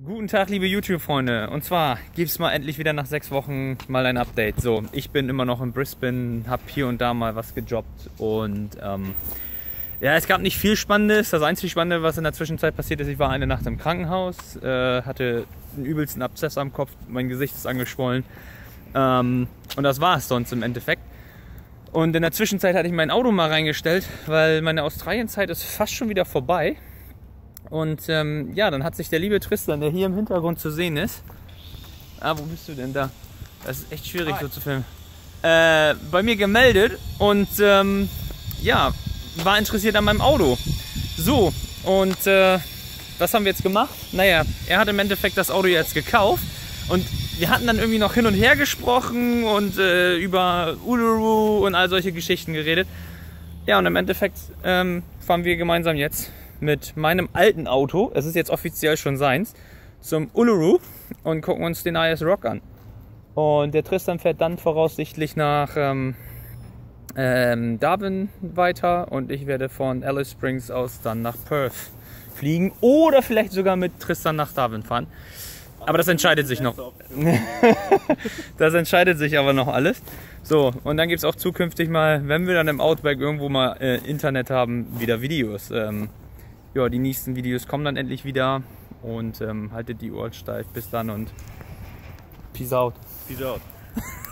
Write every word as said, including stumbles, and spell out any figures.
Guten Tag, liebe YouTube-Freunde. Und zwar gibt es mal endlich wieder nach sechs Wochen mal ein Update. So, ich bin immer noch in Brisbane, habe hier und da mal was gejobbt und ähm, ja, es gab nicht viel Spannendes. Das einzige Spannende, was in der Zwischenzeit passiert ist, ich war eine Nacht im Krankenhaus, äh, hatte einen übelsten Abszess am Kopf, mein Gesicht ist angeschwollen ähm, und das war es sonst im Endeffekt. Und in der Zwischenzeit hatte ich mein Auto mal reingestellt, weil meine Australienzeit ist fast schon wieder vorbei. Und ähm, ja, dann hat sich der liebe Tristan, der hier im Hintergrund zu sehen ist. Ah, wo bist du denn da? Das ist echt schwierig Hi. So zu filmen. Äh, bei mir gemeldet und ähm, ja, war interessiert an meinem Auto. So, und äh, was haben wir jetzt gemacht? Naja, er hat im Endeffekt das Auto jetzt gekauft und wir hatten dann irgendwie noch hin und her gesprochen und äh, über Uluru und all solche Geschichten geredet. Ja, und im Endeffekt ähm, fahren wir gemeinsam jetzt mit meinem alten Auto, es ist jetzt offiziell schon seins, zum Uluru und gucken uns den I S Rock an. Und der Tristan fährt dann voraussichtlich nach ähm, ähm, Darwin weiter und ich werde von Alice Springs aus dann nach Perth fliegen oder vielleicht sogar mit Tristan nach Darwin fahren. Aber das entscheidet sich noch. Das entscheidet sich aber noch alles. So, und dann gibt es auch zukünftig mal, wenn wir dann im Outback irgendwo mal äh, Internet haben, wieder Videos. Ähm, ja, die nächsten Videos kommen dann endlich wieder und ähm, haltet die Ohren steif. Bis dann und Peace out. Peace out.